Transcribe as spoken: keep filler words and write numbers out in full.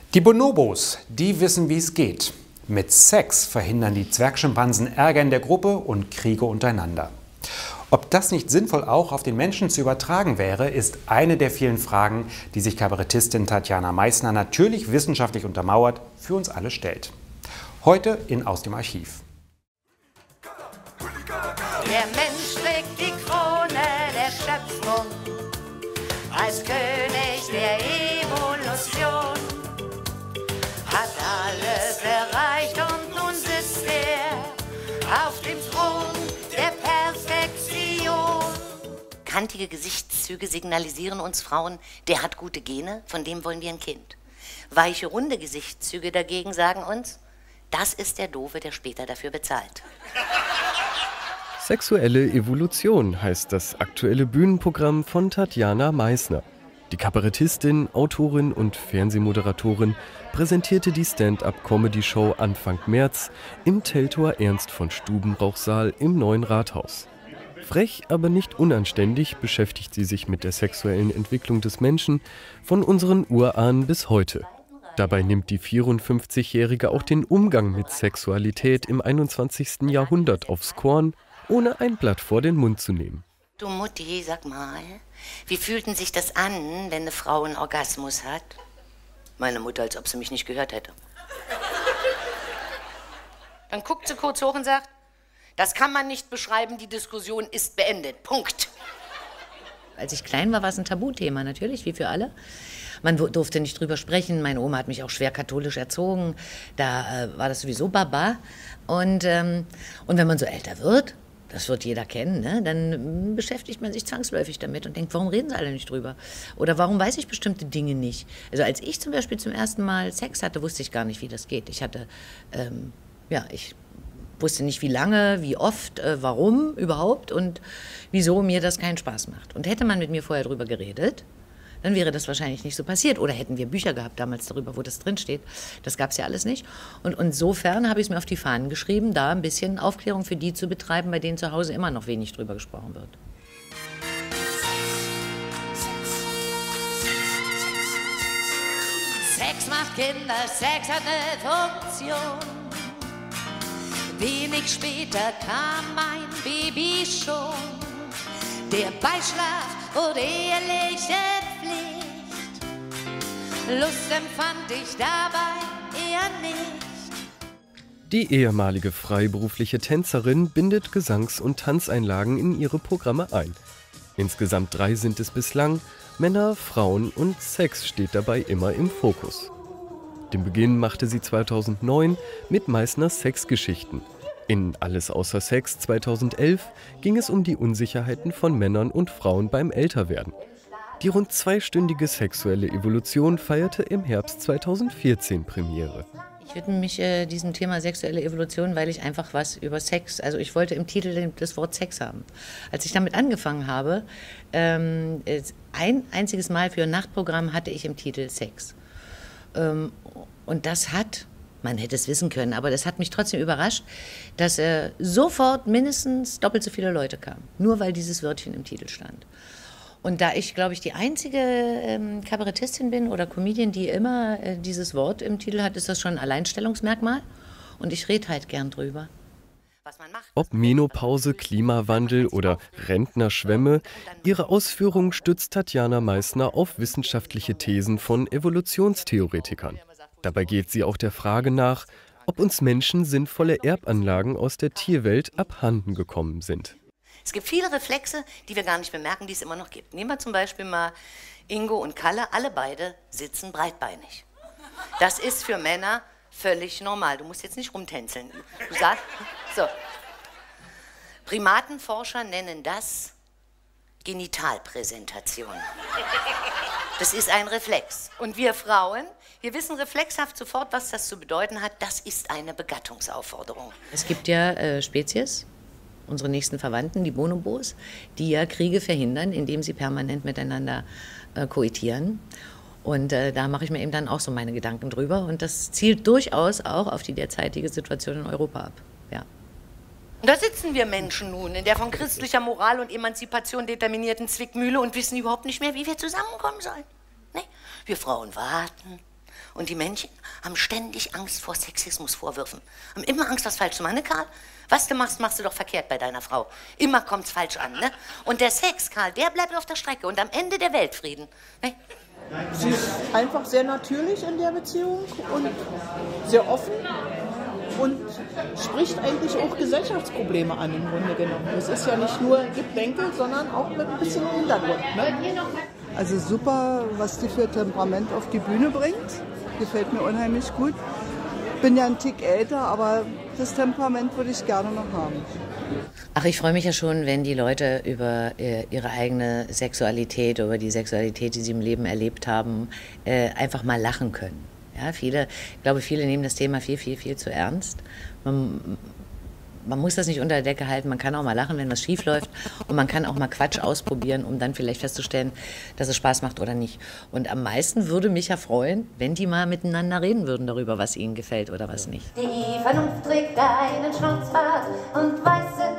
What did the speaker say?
Die Bonobos, die wissen, wie es geht. Mit Sex verhindern die Zwergschimpansen Ärger in der Gruppe und Kriege untereinander. Ob das nicht sinnvoll auch auf den Menschen zu übertragen wäre, ist eine der vielen Fragen, die sich Kabarettistin Tatjana Meissner natürlich wissenschaftlich untermauert für uns alle stellt. Heute in Aus dem Archiv. Der Mensch trägt die Krone der Schöpfung als König der Evolution. Hat alles erreicht und nun sitzt er auf dem Thron der Perfektion. Kantige Gesichtszüge signalisieren uns Frauen, der hat gute Gene, von dem wollen wir ein Kind. Weiche, runde Gesichtszüge dagegen sagen uns, das ist der Doofe, der später dafür bezahlt. Sexuelle Evolution heißt das aktuelle Bühnenprogramm von Tatjana Meissner. Die Kabarettistin, Autorin und Fernsehmoderatorin präsentierte die Stand-up-Comedy-Show Anfang März im Teltower Ernst von Stubenrauch-Saal im Neuen Rathaus. Frech, aber nicht unanständig beschäftigt sie sich mit der sexuellen Entwicklung des Menschen von unseren Urahnen bis heute. Dabei nimmt die vierundfünfzigjährige auch den Umgang mit Sexualität im einundzwanzigsten Jahrhundert aufs Korn, ohne ein Blatt vor den Mund zu nehmen. Du Mutti, sag mal, wie fühlten sich das an, wenn eine Frau einen Orgasmus hat? Meine Mutter, als ob sie mich nicht gehört hätte. Dann guckt sie kurz hoch und sagt, das kann man nicht beschreiben, die Diskussion ist beendet. Punkt. Als ich klein war, war es ein Tabuthema, natürlich, wie für alle. Man durfte nicht drüber sprechen. Meine Oma hat mich auch schwer katholisch erzogen. Da äh, war das sowieso Baba. Und, ähm, und wenn man so älter wird, das wird jeder kennen, ne? Dann beschäftigt man sich zwangsläufig damit und denkt, warum reden sie alle nicht drüber? Oder warum weiß ich bestimmte Dinge nicht? Also als ich zum Beispiel zum ersten Mal Sex hatte, wusste ich gar nicht, wie das geht. Ich hatte, ähm, ja, ich wusste nicht, wie lange, wie oft, äh, warum überhaupt und wieso mir das keinen Spaß macht. Und hätte man mit mir vorher drüber geredet, dann wäre das wahrscheinlich nicht so passiert. Oder hätten wir Bücher gehabt damals darüber, wo das drinsteht. Das gab es ja alles nicht. Und insofern habe ich es mir auf die Fahnen geschrieben, da ein bisschen Aufklärung für die zu betreiben, bei denen zu Hause immer noch wenig drüber gesprochen wird. Sex macht Kinder, Sex hat eine Funktion. Wenig später kam mein Baby schon. Der Beischlaf wurde eheliche Pflicht. Lust empfand ich dabei eher nicht. Die ehemalige freiberufliche Tänzerin bindet Gesangs- und Tanzeinlagen in ihre Programme ein. Insgesamt drei sind es bislang. Männer, Frauen und Sex steht dabei immer im Fokus. Den Beginn machte sie zweitausendneun mit Meissners Sexgeschichten. In Alles außer Sex zweitausendelf ging es um die Unsicherheiten von Männern und Frauen beim Älterwerden. Die rund zweistündige sexuelle Evolution feierte im Herbst zweitausendvierzehn Premiere. Ich widme mich äh, diesem Thema sexuelle Evolution, weil ich einfach was über Sex, also ich wollte im Titel das Wort Sex haben. Als ich damit angefangen habe, ähm, ein einziges Mal für ein Nachtprogramm hatte ich im Titel Sex. Ähm, und das hat... Man hätte es wissen können, aber das hat mich trotzdem überrascht, dass äh, sofort mindestens doppelt so viele Leute kamen. Nur weil dieses Wörtchen im Titel stand. Und da ich, glaube ich, die einzige ähm, Kabarettistin bin oder Comedian, die immer äh, dieses Wort im Titel hat, ist das schon ein Alleinstellungsmerkmal. Und ich rede halt gern drüber. Ob Menopause, Klimawandel oder Rentnerschwämme, ihre Ausführungen stützt Tatjana Meissner auf wissenschaftliche Thesen von Evolutionstheoretikern. Dabei geht sie auch der Frage nach, ob uns Menschen sinnvolle Erbanlagen aus der Tierwelt abhanden gekommen sind. Es gibt viele Reflexe, die wir gar nicht bemerken, die es immer noch gibt. Nehmen wir zum Beispiel mal Ingo und Kalle, alle beide sitzen breitbeinig. Das ist für Männer völlig normal. Du musst jetzt nicht rumtänzeln. Du sagst, so. Primatenforscher nennen das Genitalpräsentation. Das ist ein Reflex. Und wir Frauen, wir wissen reflexhaft sofort, was das zu bedeuten hat. Das ist eine Begattungsaufforderung. Es gibt ja äh, Spezies, unsere nächsten Verwandten, die Bonobos, die ja Kriege verhindern, indem sie permanent miteinander äh, koitieren. Und äh, da mache ich mir eben dann auch so meine Gedanken drüber. Und das zielt durchaus auch auf die derzeitige Situation in Europa ab. Ja. Und da sitzen wir Menschen nun in der von christlicher Moral und Emanzipation determinierten Zwickmühle und wissen überhaupt nicht mehr, wie wir zusammenkommen sollen. Nee? Wir Frauen warten Und die Männchen haben ständig Angst vor Sexismusvorwürfen. Haben immer Angst, was falsch zu machen, ne, Karl? Was du machst, machst du doch verkehrt bei deiner Frau. Immer kommt's falsch an, ne? Und der Sex, Karl, der bleibt auf der Strecke und am Ende der Weltfrieden. Ne? Sie ist einfach sehr natürlich in der Beziehung und sehr offen und spricht eigentlich auch Gesellschaftsprobleme an im Grunde genommen. Es ist ja nicht nur Geplänkel, sondern auch mit ein bisschen Hintergrund. Ne? Also super, was die für Temperament auf die Bühne bringt. Gefällt mir unheimlich gut. Bin ja ein Tick älter, aber das Temperament würde ich gerne noch haben. Ach, ich freue mich ja schon, wenn die Leute über äh, ihre eigene Sexualität, über die Sexualität, die sie im Leben erlebt haben, äh, einfach mal lachen können. Ja, viele, ich glaube, viele nehmen das Thema viel, viel, viel zu ernst. Man, man muss das nicht unter der Decke halten, man kann auch mal lachen, wenn was schief läuft und man kann auch mal Quatsch ausprobieren, um dann vielleicht festzustellen, dass es Spaß macht oder nicht. Und am meisten würde mich ja freuen, wenn die mal miteinander reden würden darüber, was ihnen gefällt oder was nicht. Die Vernunft trägt einen Schnauzbart und weiße